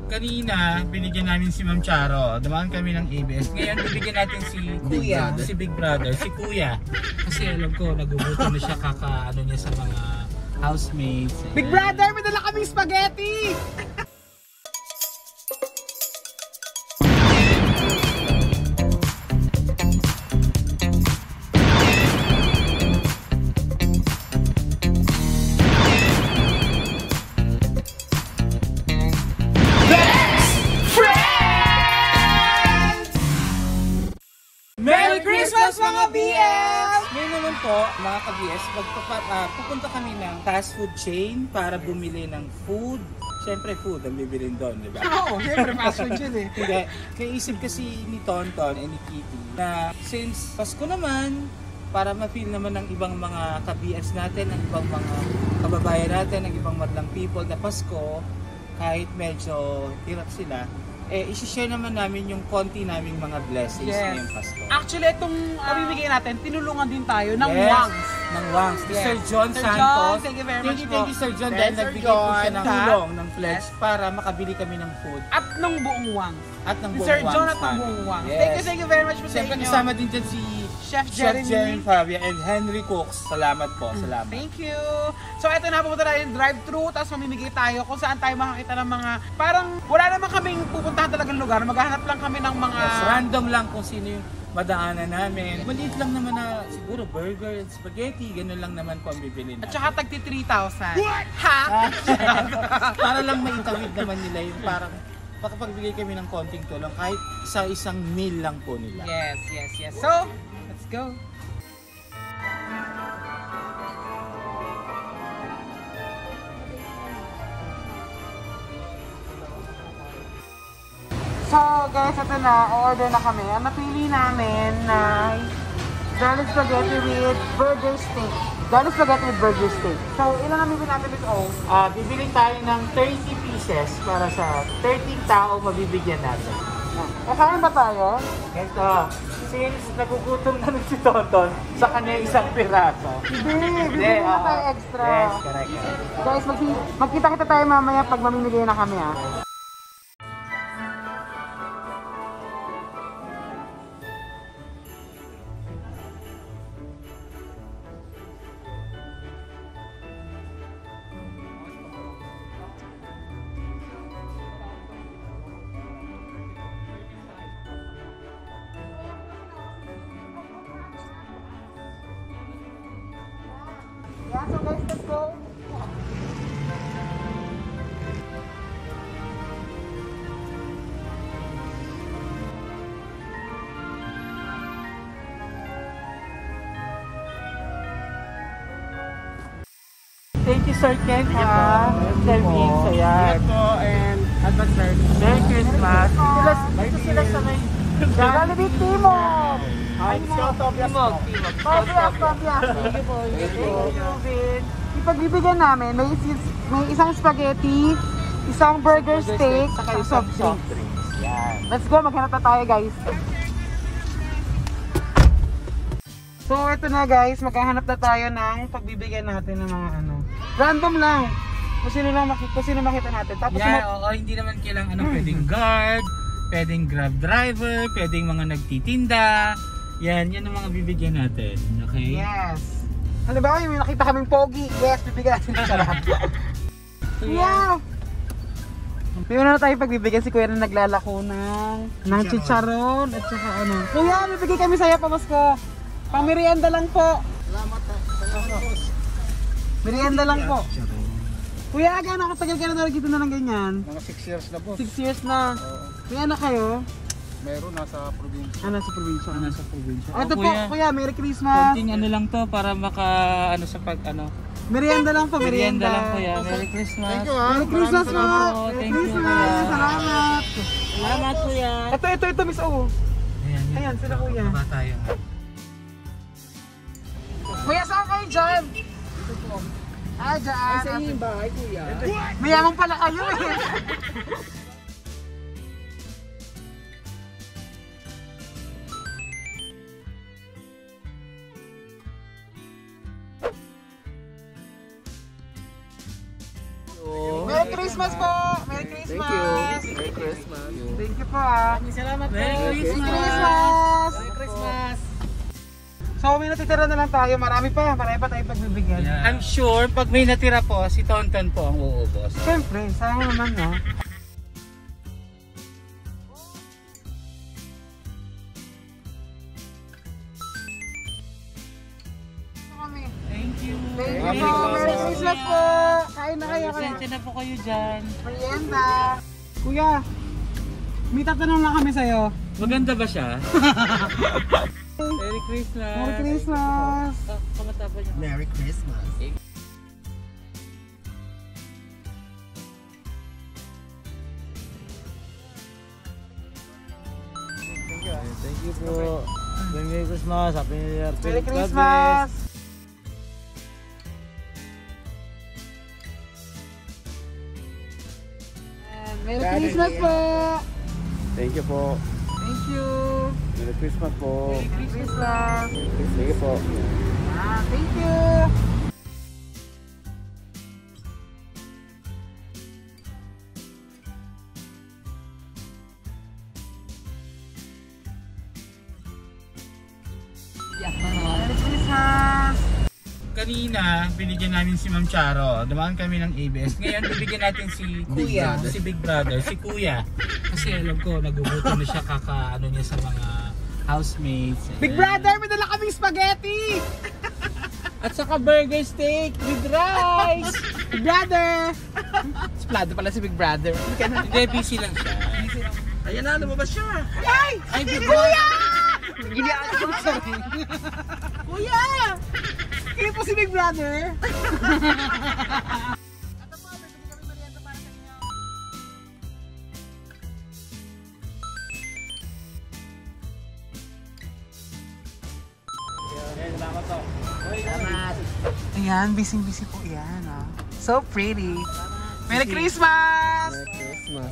kanina, binigyan namin si Ma'am Charo. Dumaan kami ng ABS. Ngayon, bibigyan natin si Kuya, si Big Brother, si Kuya. Kasi alam ko, nagugutom na siya kaka-ano niya sa mga housemates. Big Brother, may dala kaming spaghetti! Merry Christmas mga BS! Ngayon naman po, mga ka-BS, pupunta kami ng fast food chain para bumili ng food. Siyempre food ang bibilin doon, di ba? Oo, siyempre fast food yun eh. Hindi, naisip kasi ni Tonton and ni Kitty na since Pasko naman, para ma-feel naman ng ibang mga ka-BS natin, ng ibang mga kababayan natin, ng ibang madlang people na Pasko, kahit medyo hirap sila, isi-share naman namin yung konti naming mga blessings ngayong Pasko. Actually, itong pamimigay natin, tinulungan din tayo ng Wangs. Ng Wangs. Yes. Sir John Sir Santos. John, thank you very much Thank you Sir John dahil nagbigay po siya ng tulong, ng pledge para makabili kami ng food. At ng buong Wangs. At ng buong Sir Wangs. John at ng buong Wangs. Yes. Thank you very much po sa Siyempre inyo. kasama din dyan si Chef Jeremy Fabia and Henry Cooks. Salamat po, salamat. Thank you. So ito na, pupunta tayo yung drive-thru, tapos mamimigay tayo kung saan tayo makakita ng mga, parang wala naman kaming pupuntahan talagang lugar, maghahanap lang kami ng mga... Yes, random lang kung sino yung madaanan namin. Maliit lang naman na siguro burger and spaghetti, ganun lang naman po ang bibili natin. At saka tagti 3,000. Ha? Para lang maitawid naman nila yung parang makapagbigay kami ng konting tulong kahit isang meal lang po nila. Yes. So, let's go. So guys, ito na, order na kami. Ang napili namin na garlic spaghetti with burger steak. Garlic spaghetti with burger steak. So, ilan ang bibili natin ito? Bibili tayo ng 30 pieces para sa 13 tao mabibigyan natin. Kakain ba tayo? Ito, since nagugutom na rin si Tonton, sa kanya isang piraso. Hindi, bibili na tayo extra. Yes, correct. Guys, magkita-kita tayo mamaya pag mamimigay na kami Yeah, so guys, let's go. Thank you, Sir Ken, ha? Sir Mix, ayan. And advance Merry Christmas. Dito sila sa may... Jollibee Timog! Timog. Pabiyak. Thank you, Vin. Ipagbibigyan namin, may isang spaghetti, isang burger steak, saka isang soft drinks. Yan. Let's go, maghanap na tayo guys. So ito na guys, maghahanap na tayo ng pagbibigyan natin ng mga ano. Random lang. Kung sino makita natin. Tapos Hindi naman kailangan pwedeng guard, pwedeng grab driver, pwedeng mga nagtitinda. Yan ang mga bibigyan natin. Okay? yes. Halimbawa yung nakita kaming pogi, yes, bibigyan natin ng sarap. Yeah! May una na tayo pagbibigyan si Kuya na naglalako ng chicharon at saka ano. Kuya, bibigay kami sa'yo pamasko. Pang merienda lang po. Salamat ha. Merienda lang po. Kuya, gano'n katagal ka na nagkita na ng ganyan? Mga 6 years na po. 6 years na. May anak kayo? Meron nasa probinsya. Nasa probinsya. Nasa probinsya. Ito po, Kuya, Merry Christmas. Konting ano lang to para maka sa pag Merienda lang po, merienda. lang Kuya. Merry Christmas. Thank you ha. Merry Christmas po. salamat. Merry Thank you, Christmas. Kuya. Salamat. Salamat Kuya. Ito, Miss O. Ayan, sila Kuya. Baba tayo. Kuya, saan kayo dyan? Ito po. Dyan. Sa inyong bahay Kuya. Mayamang pala kayo eh. Merry Christmas po! Merry Christmas! Thank you. Merry Christmas. Thank you po ah. Maraming salamat po. Merry Merry Christmas! Merry Christmas. So may natitira na lang tayo, marami pa tayong pagbibigyan. I'm sure pag may natira po, si Tonton po ang uubos. Siyempre, sayang naman no. Thank you. Thank you po. Merry Christmas po. Kain na kayo. Pasensya na po kayo dyan. Merienda. Kuya, may tatanong lang kami sa'yo. Maganda ba siya? Merry Christmas. Merry Christmas. Kamatapan niyo. Merry Christmas. Thank you po. Merry Christmas. Happy New Year. Merry Christmas. Merry Christmas po. Thank you po. Thank you. Merry Christmas po. Merry Christmas. Thank you po. Thank you. Merry Christmas. Kanina, binigyan namin si Ma'am Charo. Dumaan kami ng ABS. Ngayon, bibigyan natin si Kuya, si Big Brother, si Kuya. Kasi alam ko, nagugutom na siya kaka-ano niya sa mga housemates. Big Brother, may dala kaming spaghetti. At saka burger steak with rice. Big Brother. Splado pala si Big Brother. Hindi, busy lang siya. Ayan na, lumabas siya. Ay! Ay, Big Brother! Giniaan ko sa Kuya! Kaya po si Big Brother. Ayan, busy-busy po yan. Oh. So pretty. Merry Christmas! Christmas.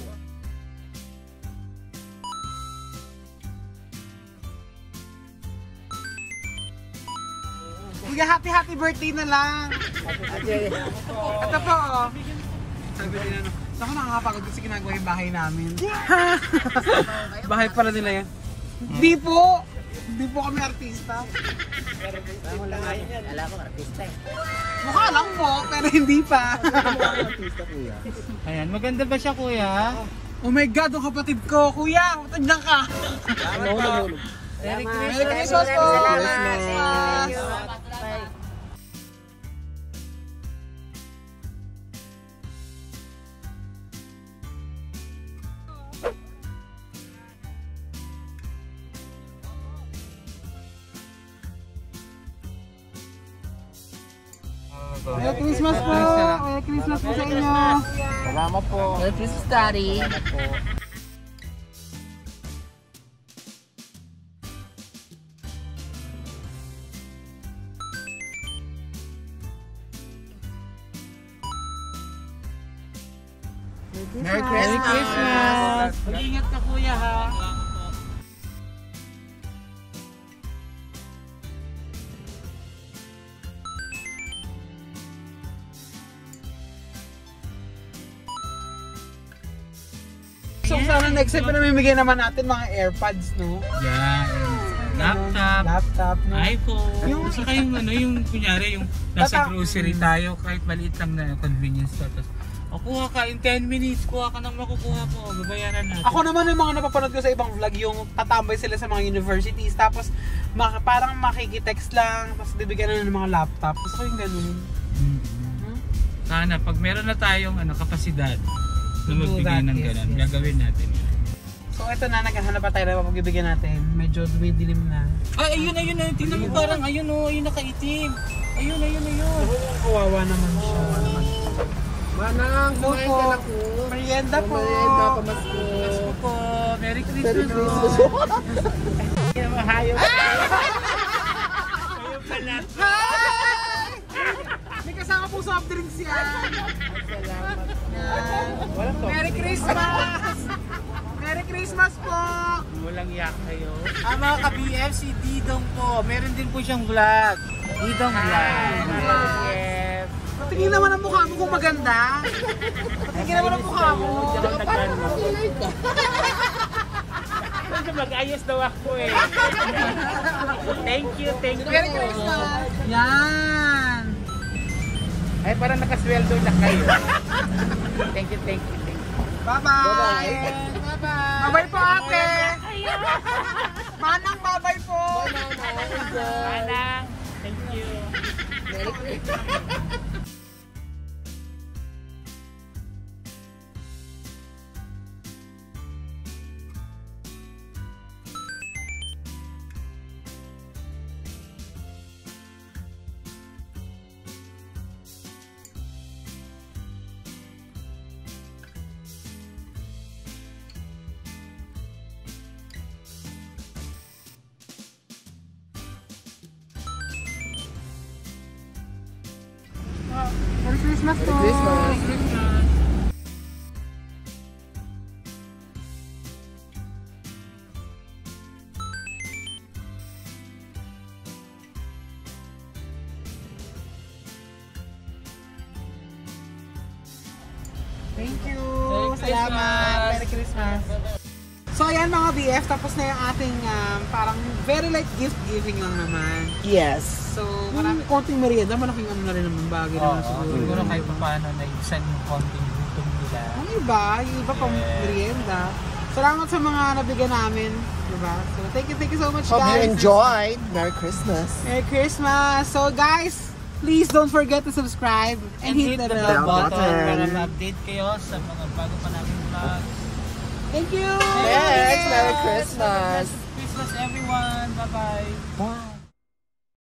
Kuya, happy birthday na lang. Ito po, oh. Sabi nila, no. Ako nakakapagod kasi ginagawa yung bahay namin. Bahay pala nila yan. Hindi po. Hindi po kami artista. Alam ko, artista eh. Mukha lang po, pero hindi pa. Artista kuya. Ayan, maganda ba siya, Kuya? Oh my God, ang kapatid ko. Kuya, matagdan ka. Merry Merry Christmas po. Merry Christmas. Merry Christmas po. Merry Christmas po sa inyo. Salamat po. Merry Christmas, Daddy. Salamat po. Merry Merry Christmas! Mag-ingat ka, Kuya, ha? So sana next time pa namimigay naman natin mga AirPods, no? Yan. Laptop, Laptop, no? iPhone. Yung- Saka yung ano, yung kunyari, yung nasa grocery tayo, kahit maliit lang na convenience store. Tapos, kuha ka in 10 minutes, kuha ka nang makukuha ko, babayaran natin. Ako naman yung mga napapanood ko sa ibang vlog, yung tatambay sila sa mga universities, tapos parang makikitext lang, tapos bibigyan na ng mga laptop. Gusto ko yung ganun. Sana, pag meron na tayong kapasidad na Do magbigay that, ng yes, ganun, yes. gagawin natin yun. So ito na, naghahanap pa tayo na pagbibigyan natin. Medyo dumidilim na. Ay, ayun. Tingnan mo parang, ayun nakaitim. Ayun. Kawawa naman siya. Manang, Hello kumain po. ka na po. Merienda po. Merienda, pamasko. Pasko po. Merry Merry Christmas. Christmas. Mahayop. May kasama po soft drinks yan. Salamat. Yan. Merry Christmas! Merry Christmas po! Walang yak kayo. Mga ka-BF, si Didong po. Meron din po siyang vlog. Didong vlog. Yes. Tingin naman ang mukha mo kung maganda. Tingin naman ang mukha mo. Parang makulay ka. Mag-ayos daw ako eh. Thank you. Merry Christmas! Yan! Ay, parang nakasweldo na kayo. Thank you. Bye-bye! Bye-bye. Bye-bye po ate! Manang bye-bye po! Manang, thank you. Merry Christmas. Merry Christmas po! Merry Christmas. Thank you! Merry Salamat! Christmas. Merry Christmas! So ayan mga BF, tapos na yung ating parang very light gift giving lang naman. Yes. So marami konting merienda, malaking ano na rin naman bagay naman siguro. Siguro kahit pa paano na isan yung konting gutom nila. Ang iba, yung iba pang merienda. Salamat sa mga nabigyan namin, diba? So thank you so much Hope guys. you enjoyed. Merry Christmas. Merry Christmas! So guys, please don't forget to subscribe and hit the bell button button. para ma-update kayo sa mga bago pa namin vlog. Thank you! Yes, Merry Christmas. Christmas everyone. Bye-bye. Bye.